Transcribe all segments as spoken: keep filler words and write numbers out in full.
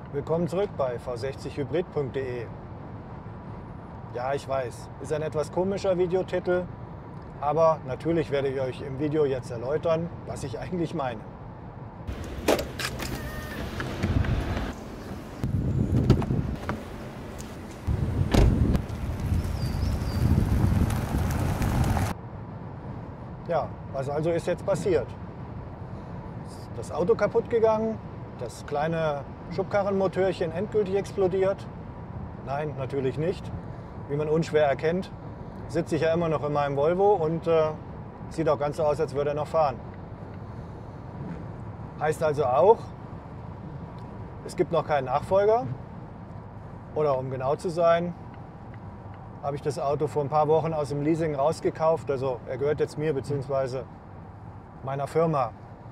Willkommen zurück bei v sechzig hybrid punkt de. Ja, ich weiß, ist ein etwas komischer Videotitel, aber natürlich werde ich euch im Video jetzt erläutern, was ich eigentlich meine. Ja, was also ist jetzt passiert? Das Auto kaputt gegangen, das kleine Schubkarrenmotörchen endgültig explodiert? Nein, natürlich nicht. Wie man unschwer erkennt, sitze ich ja immer noch in meinem Volvo und äh, sieht auch ganz so aus, als würde er noch fahren. Heißt also auch, es gibt noch keinen Nachfolger. Oder um genau zu sein, habe ich das Auto vor ein paar Wochen aus dem Leasing rausgekauft. Also er gehört jetzt mir bzw. meiner Firma.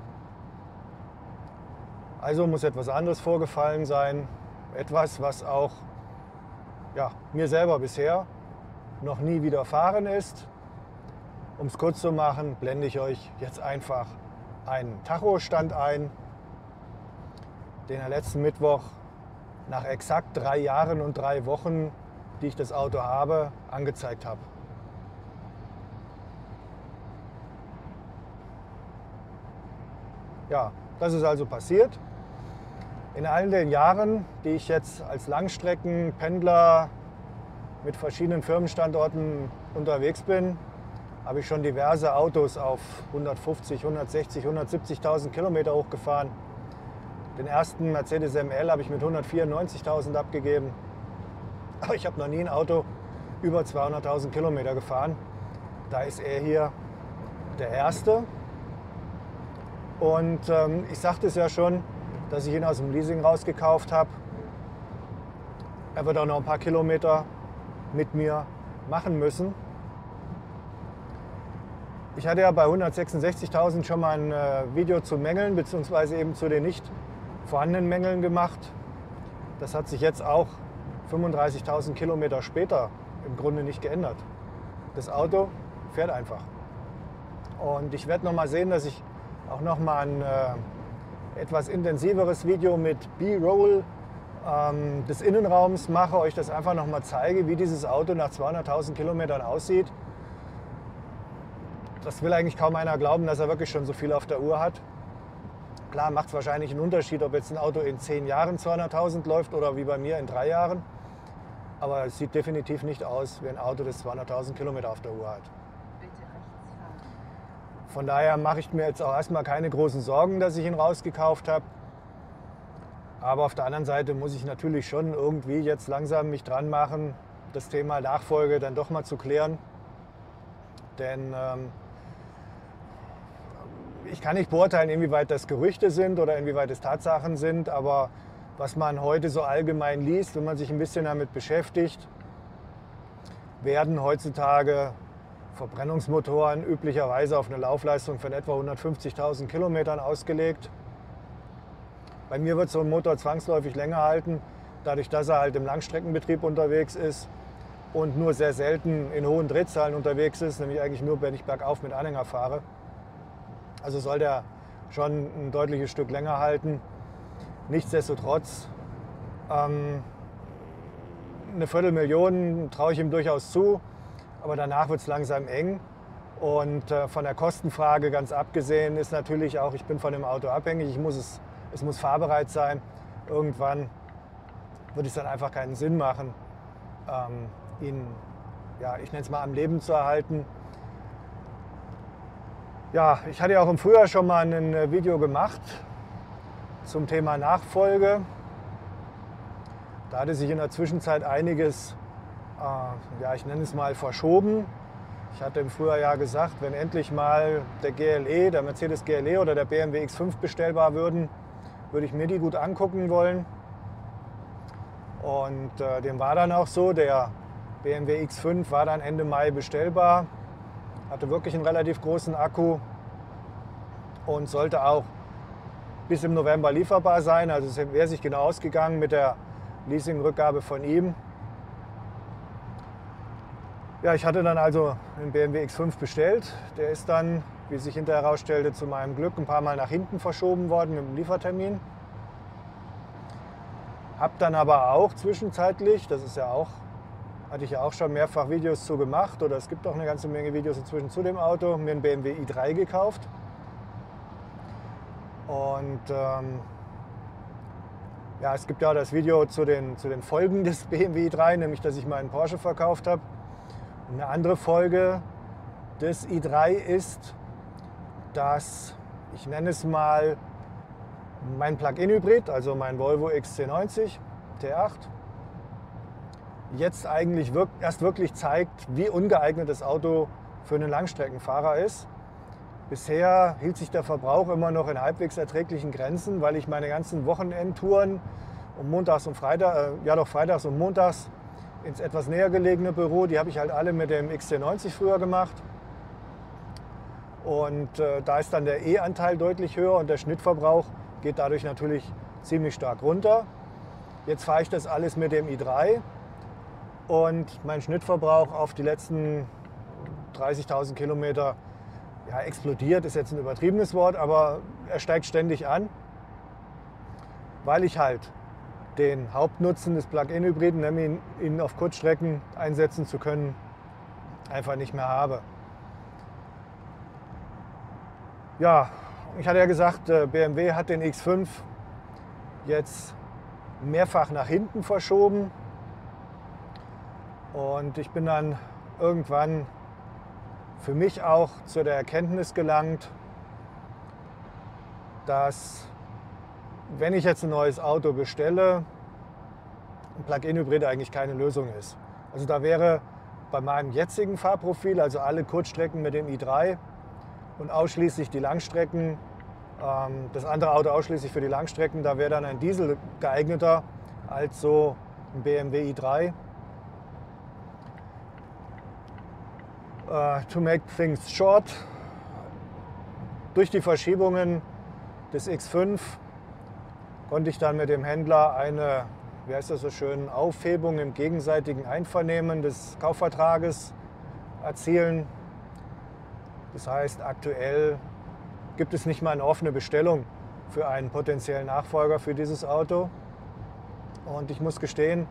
Also muss etwas anderes vorgefallen sein. Etwas, was auch ja, mir selber bisher noch nie widerfahren ist. Um es kurz zu machen, blende ich euch jetzt einfach einen Tachostand ein, den er letzten Mittwoch nach exakt drei Jahren und drei Wochen, die ich das Auto habe, angezeigt habe. Ja, das ist also passiert. In all den Jahren, die ich jetzt als Langstreckenpendler mit verschiedenen Firmenstandorten unterwegs bin, habe ich schon diverse Autos auf hundertfünfzig, hundertsechzig, hundertsiebzigtausend Kilometer hochgefahren. Den ersten Mercedes M L habe ich mit hundertvierundneunzigtausend abgegeben. Aber ich habe noch nie ein Auto über zweihunderttausend Kilometer gefahren. Da ist er hier der erste. Und ähm, ich sagte es ja schon, dass ich ihn aus dem Leasing rausgekauft habe. Er wird auch noch ein paar Kilometer mit mir machen müssen. Ich hatte ja bei hundertsechsundsechzigtausend schon mal ein äh, Video zu Mängeln bzw. eben zu den nicht vorhandenen Mängeln gemacht. Das hat sich jetzt auch fünfunddreißigtausend Kilometer später im Grunde nicht geändert. Das Auto fährt einfach. Und ich werde noch mal sehen, dass ich auch noch mal ein äh, etwas intensiveres Video mit B-Roll ähm, des Innenraums mache, euch das einfach noch mal zeige, wie dieses Auto nach zweihunderttausend Kilometern aussieht. Das will eigentlich kaum einer glauben, dass er wirklich schon so viel auf der Uhr hat. Klar macht es wahrscheinlich einen Unterschied, ob jetzt ein Auto in zehn Jahren zweihunderttausend läuft oder wie bei mir in drei Jahren. Aber es sieht definitiv nicht aus wie ein Auto, das zweihunderttausend Kilometer auf der Uhr hat. Von daher mache ich mir jetzt auch erstmal keine großen Sorgen, dass ich ihn rausgekauft habe. Aber auf der anderen Seite muss ich natürlich schon irgendwie jetzt langsam mich dran machen, das Thema Nachfolge dann doch mal zu klären. Denn ähm, ich kann nicht beurteilen, inwieweit das Gerüchte sind oder inwieweit es Tatsachen sind, aber was man heute so allgemein liest, wenn man sich ein bisschen damit beschäftigt, werden heutzutage Verbrennungsmotoren üblicherweise auf eine Laufleistung von etwa hundertfünfzigtausend Kilometern ausgelegt. Bei mir wird so ein Motor zwangsläufig länger halten, dadurch, dass er halt im Langstreckenbetrieb unterwegs ist und nur sehr selten in hohen Drehzahlen unterwegs ist, nämlich eigentlich nur, wenn ich bergauf mit Anhänger fahre. Also soll der schon ein deutliches Stück länger halten. Nichtsdestotrotz, ähm, eine Viertelmillion traue ich ihm durchaus zu. Aber danach wird es langsam eng und äh, von der Kostenfrage ganz abgesehen ist natürlich auch, ich bin von dem Auto abhängig, ich muss es, es muss fahrbereit sein. Irgendwann würde es dann einfach keinen Sinn machen, ähm, ihn, ja, ich nenne es mal, am Leben zu erhalten. Ja, ich hatte ja auch im Frühjahr schon mal ein Video gemacht zum Thema Nachfolge. Da hatte sich in der Zwischenzeit einiges ja, ich nenne es mal verschoben. Ich hatte im Frühjahr ja gesagt, wenn endlich mal der G L E, der Mercedes G L E oder der B M W X fünf bestellbar würden, würde ich mir die gut angucken wollen. Und äh, dem war dann auch so. Der B M W X fünf war dann Ende Mai bestellbar, hatte wirklich einen relativ großen Akku und sollte auch bis im November lieferbar sein. Also es wäre sich genau ausgegangen mit der Leasingrückgabe von ihm. Ja, ich hatte dann also einen B M W X fünf bestellt. Der ist dann, wie sich hinterher herausstellte, zu meinem Glück ein paar Mal nach hinten verschoben worden mit dem Liefertermin. Habe dann aber auch zwischenzeitlich, das ist ja auch, hatte ich ja auch schon mehrfach Videos zu gemacht, oder es gibt auch eine ganze Menge Videos inzwischen zu dem Auto, mir einen B M W i drei gekauft. Und ähm, ja, es gibt ja das Video zu den, zu den Folgen des B M W i drei, nämlich dass ich meinen Porsche verkauft habe. Und eine andere Folge des i drei ist, dass, ich nenne es mal, mein Plug-in-Hybrid, also mein Volvo X C neunzig T acht, jetzt eigentlich wirk erst wirklich zeigt, wie ungeeignet das Auto für einen Langstreckenfahrer ist. Bisher hielt sich der Verbrauch immer noch in halbwegs erträglichen Grenzen, weil ich meine ganzen Wochenendtouren um montags und Freitag, äh, ja doch freitags und montags ins etwas näher gelegene Büro, die habe ich halt alle mit dem X C neunzig früher gemacht. Und äh, da ist dann der E-Anteil deutlich höher und der Schnittverbrauch geht dadurch natürlich ziemlich stark runter. Jetzt fahre ich das alles mit dem i drei und mein Schnittverbrauch auf die letzten dreißigtausend Kilometer, ja, explodiert, ist jetzt ein übertriebenes Wort, aber er steigt ständig an, weil ich halt den Hauptnutzen des Plug-in-Hybriden, nämlich ihn auf Kurzstrecken einsetzen zu können, einfach nicht mehr habe. Ja, ich hatte ja gesagt, B M W hat den X fünf jetzt mehrfach nach hinten verschoben und ich bin dann irgendwann für mich auch zu der Erkenntnis gelangt, dass, wenn ich jetzt ein neues Auto bestelle, ein Plug-in-Hybrid eigentlich keine Lösung ist. Also da wäre bei meinem jetzigen Fahrprofil, also alle Kurzstrecken mit dem i drei und ausschließlich die Langstrecken, ähm, das andere Auto ausschließlich für die Langstrecken, da wäre dann ein Diesel geeigneter als so ein B M W i drei. Uh, to make things short, durch die Verschiebungen des X fünf konnte ich dann mit dem Händler eine, wie heißt das so schön, Aufhebung im gegenseitigen Einvernehmen des Kaufvertrages erzielen. Das heißt, aktuell gibt es nicht mal eine offene Bestellung für einen potenziellen Nachfolger für dieses Auto. Und ich muss gestehen,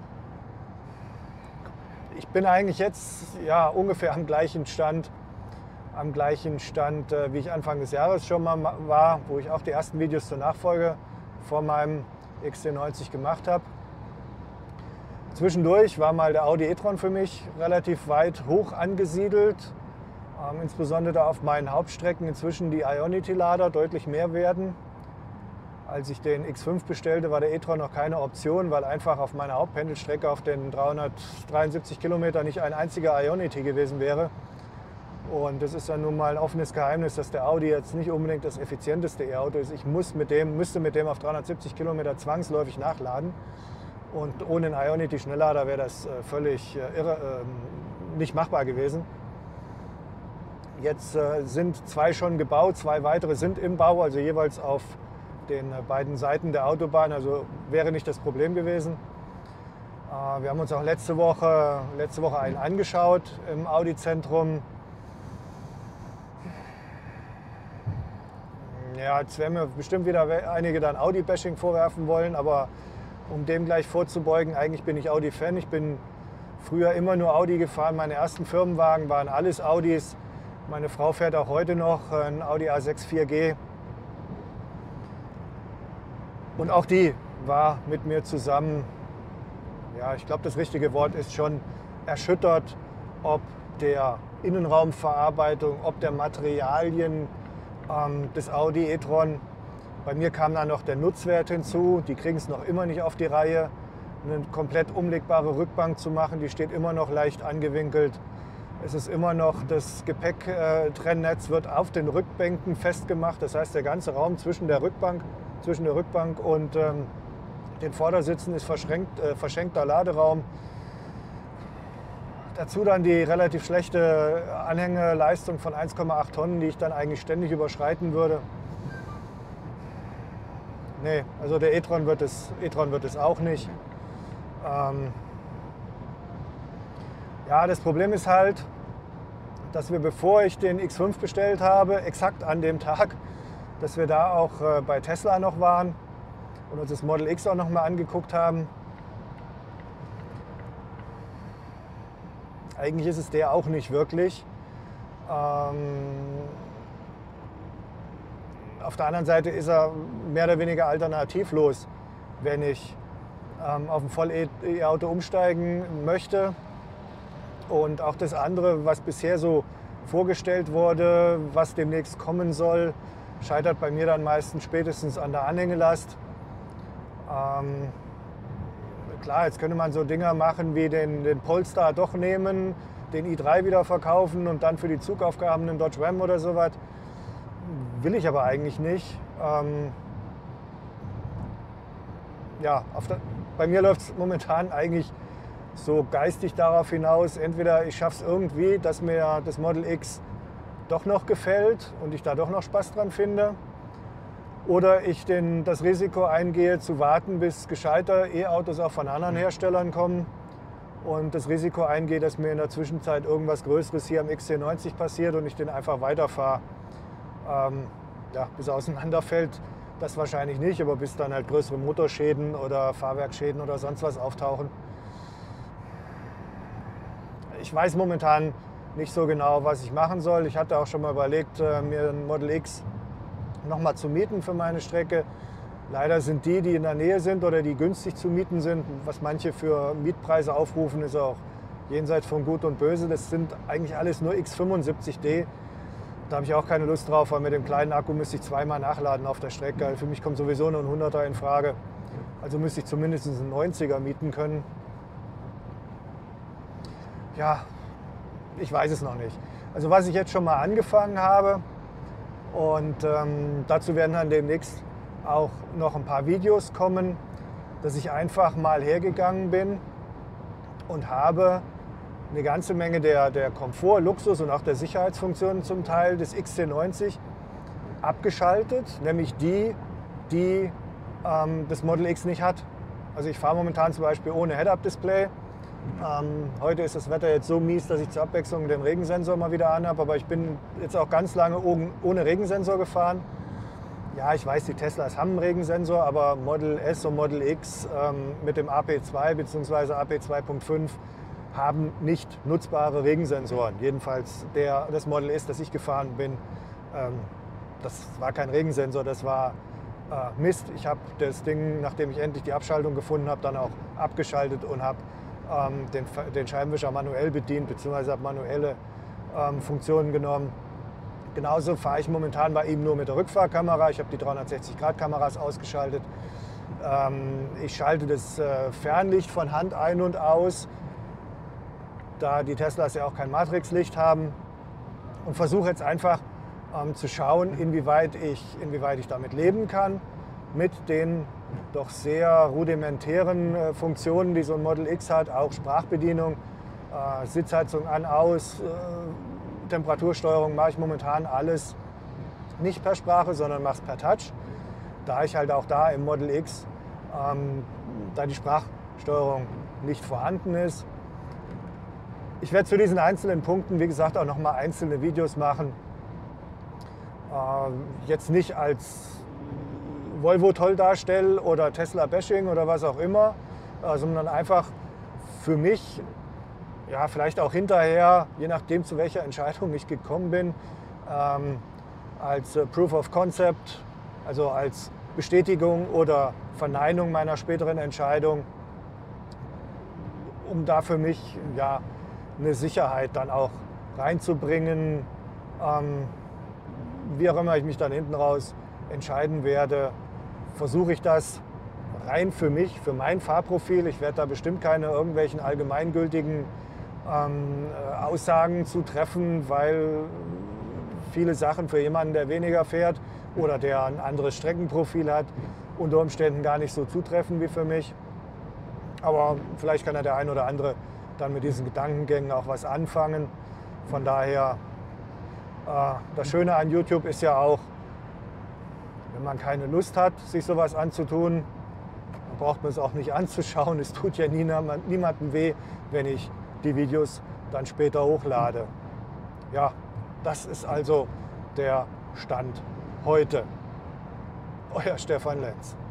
ich bin eigentlich jetzt ja, ungefähr am gleichen Stand, am gleichen Stand, äh, wie ich Anfang des Jahres schon mal war, wo ich auch die ersten Videos zur Nachfolge vor meinem X C neunzig gemacht habe. Zwischendurch war mal der Audi e-tron für mich relativ weit hoch angesiedelt, ähm, insbesondere da auf meinen Hauptstrecken inzwischen die Ionity-Lader deutlich mehr werden. Als ich den X fünf bestellte, war der e-tron noch keine Option, weil einfach auf meiner Hauptpendelstrecke auf den dreihundertdreiundsiebzig Kilometern nicht ein einziger Ionity gewesen wäre. Und das ist dann nun mal ein offenes Geheimnis, dass der Audi jetzt nicht unbedingt das effizienteste E-Auto ist. Ich muss mit dem, müsste mit dem auf dreihundertsiebzig Kilometer zwangsläufig nachladen. Und ohne einen Ionity-Schnelllader wäre das völlig irre, äh, nicht machbar gewesen. Jetzt äh, sind zwei schon gebaut, zwei weitere sind im Bau, also jeweils auf den beiden Seiten der Autobahn, also wäre nicht das Problem gewesen. Wir haben uns auch letzte Woche, letzte Woche einen angeschaut im Audi-Zentrum. Ja, jetzt werden mir bestimmt wieder einige dann Audi-Bashing vorwerfen wollen, aber um dem gleich vorzubeugen, eigentlich bin ich Audi-Fan. Ich bin früher immer nur Audi gefahren. Meine ersten Firmenwagen waren alles Audis. Meine Frau fährt auch heute noch ein Audi A sechs vier G. Und auch die war mit mir zusammen, ja, ich glaube, das richtige Wort ist schon erschüttert, ob der Innenraumverarbeitung, ob der Materialien ähm, des Audi e-tron. Bei mir kam dann noch der Nutzwert hinzu, die kriegen es noch immer nicht auf die Reihe, eine komplett umlegbare Rückbank zu machen, die steht immer noch leicht angewinkelt. Es ist immer noch, das Gepäcktrennnetz wird auf den Rückbänken festgemacht, das heißt, der ganze Raum zwischen der Rückbank zwischen der Rückbank und ähm, den Vordersitzen ist verschränkt, äh, verschenkter Laderaum. Dazu dann die relativ schlechte Anhängeleistung von eins Komma acht Tonnen, die ich dann eigentlich ständig überschreiten würde. Nee, also der e-tron wird es, e-tron wird es auch nicht. Ähm ja, das Problem ist halt, dass wir, bevor ich den X fünf bestellt habe, exakt an dem Tag, dass wir da auch bei Tesla noch waren und uns das Model X auch noch mal angeguckt haben. Eigentlich ist es der auch nicht wirklich. Ähm, auf der anderen Seite ist er mehr oder weniger alternativlos, wenn ich ähm, auf ein Voll-E-Auto umsteigen möchte. Und auch das andere, was bisher so vorgestellt wurde, was demnächst kommen soll, scheitert bei mir dann meistens spätestens an der Anhängelast. Ähm, klar, jetzt könnte man so Dinger machen wie den, den Polestar doch nehmen, den i drei wieder verkaufen und dann für die Zugaufgaben einen Dodge Ram oder sowas. Will ich aber eigentlich nicht. Ähm, ja, auf der, bei mir läuft es momentan eigentlich so geistig darauf hinaus, entweder ich schaffe es irgendwie, dass mir das Model X doch noch gefällt und ich da doch noch Spaß dran finde, oder ich den, das Risiko eingehe, zu warten, bis gescheiter E-Autos auch von anderen Herstellern kommen und das Risiko eingehe, dass mir in der Zwischenzeit irgendwas Größeres hier am X C neunzig passiert und ich den einfach weiterfahre. Ähm, ja, bis er auseinanderfällt, das wahrscheinlich nicht, aber bis dann halt größere Motorschäden oder Fahrwerksschäden oder sonst was auftauchen. Ich weiß momentan nicht so genau, was ich machen soll. Ich hatte auch schon mal überlegt, mir ein Model X noch mal zu mieten für meine Strecke. Leider sind die, die in der Nähe sind oder die günstig zu mieten sind, was manche für Mietpreise aufrufen, ist auch jenseits von Gut und Böse. Das sind eigentlich alles nur X fünfundsiebzig D. Da habe ich auch keine Lust drauf, weil mit dem kleinen Akku müsste ich zweimal nachladen auf der Strecke. Für mich kommt sowieso nur ein hunderter in Frage. Also müsste ich zumindest einen neunziger mieten können. Ja, ich weiß es noch nicht. Also was ich jetzt schon mal angefangen habe, und ähm, dazu werden dann demnächst auch noch ein paar Videos kommen, dass ich einfach mal hergegangen bin und habe eine ganze Menge der, der Komfort, Luxus und auch der Sicherheitsfunktionen zum Teil des X C neunzig abgeschaltet, nämlich die, die ähm, das Model X nicht hat. Also ich fahre momentan zum Beispiel ohne Head-Up-Display. Ähm, heute ist das Wetter jetzt so mies, dass ich zur Abwechslung den Regensensor mal wieder anhabe, aber ich bin jetzt auch ganz lange ohne Regensensor gefahren. Ja, ich weiß, die Teslas haben einen Regensensor, aber Model S und Model X ähm, mit dem A P zwei bzw. A P zwei Punkt fünf haben nicht nutzbare Regensensoren. Jedenfalls der, das Model S, das ich gefahren bin, ähm, das war kein Regensensor, das war äh, Mist. Ich habe das Ding, nachdem ich endlich die Abschaltung gefunden habe, dann auch abgeschaltet und habe ähm, den, den Scheibenwischer manuell bedient, beziehungsweise habe manuelle ähm, Funktionen genommen. Genauso fahre ich momentan bei ihm nur mit der Rückfahrkamera. Ich habe die dreihundertsechzig Grad Kameras ausgeschaltet. Ähm, ich schalte das äh, Fernlicht von Hand ein und aus, da die Teslas ja auch kein Matrixlicht haben, und versuche jetzt einfach ähm, zu schauen, inwieweit ich, inwieweit ich damit leben kann, mit den doch sehr rudimentären äh, Funktionen, die so ein Model X hat, auch Sprachbedienung, äh, Sitzheizung an, aus, äh, Temperatursteuerung mache ich momentan alles nicht per Sprache, sondern mache es per Touch, da ich halt auch da im Model X, ähm, da die Sprachsteuerung nicht vorhanden ist. Ich werde zu diesen einzelnen Punkten, wie gesagt, auch noch mal einzelne Videos machen. Äh, jetzt nicht als Volvo toll darstelle oder Tesla-Bashing oder was auch immer, äh, sondern einfach für mich, ja, vielleicht auch hinterher, je nachdem zu welcher Entscheidung ich gekommen bin, ähm, als äh, Proof of Concept, also als Bestätigung oder Verneinung meiner späteren Entscheidung, um da für mich, ja, eine Sicherheit dann auch reinzubringen, ähm, wie auch immer ich mich dann hinten raus entscheiden werde, versuche ich das rein für mich, für mein Fahrprofil. Ich werde da bestimmt keine irgendwelchen allgemeingültigen ähm, Aussagen zu treffen, weil viele Sachen für jemanden, der weniger fährt oder der ein anderes Streckenprofil hat, unter Umständen gar nicht so zutreffen wie für mich. Aber vielleicht kann ja der ein oder andere dann mit diesen Gedankengängen auch was anfangen. Von daher, äh, das Schöne an YouTube ist ja auch, wenn man keine Lust hat, sich sowas anzutun, dann braucht man es auch nicht anzuschauen. Es tut ja niemandem weh, wenn ich die Videos dann später hochlade. Ja, das ist also der Stand heute. Euer Stefan Lenz.